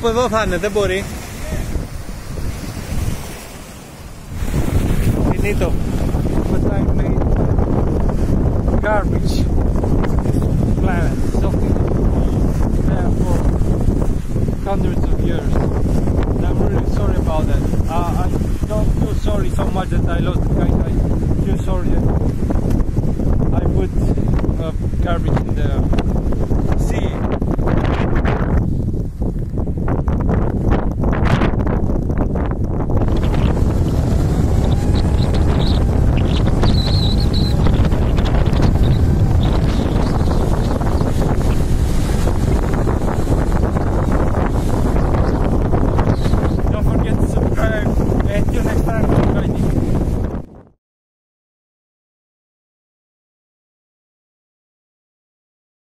Από εδώ θα είναι, δεν μπορεί. Finito. But I made garbage. Planet. Something there for hundreds of years. And I'm really sorry about that. I don't feel sorry so much that I lost